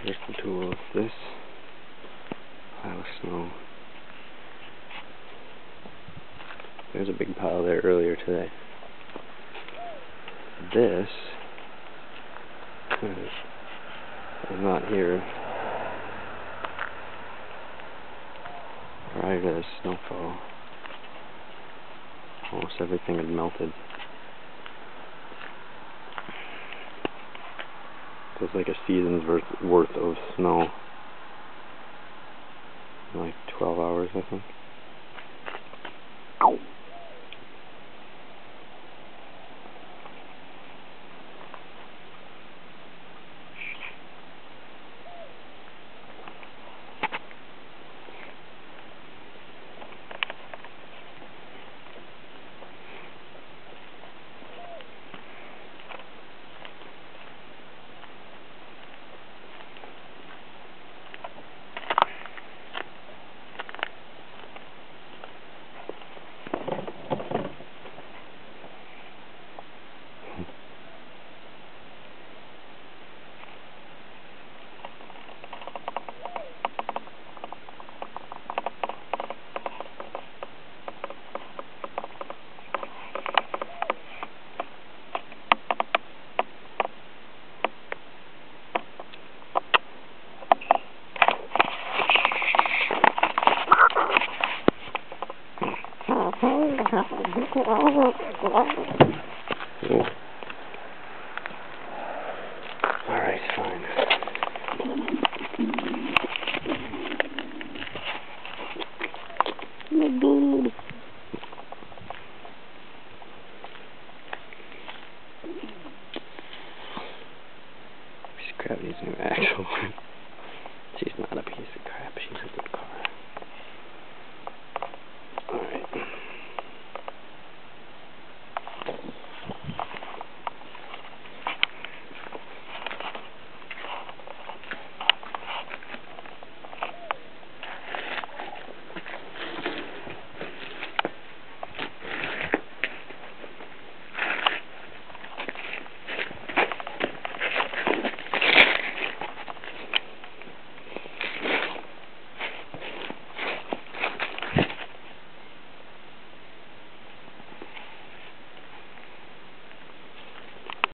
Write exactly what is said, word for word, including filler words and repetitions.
Here's the tools. This pile of snow. There's a big pile there earlier today. This is not here. Prior to the snowfall, almost everything had melted. It was like a season's worth, worth of snow. Like twelve hours, I think. Alright, fine. Piece of crap needs a new axle. She's not a piece of crap, she's a good car.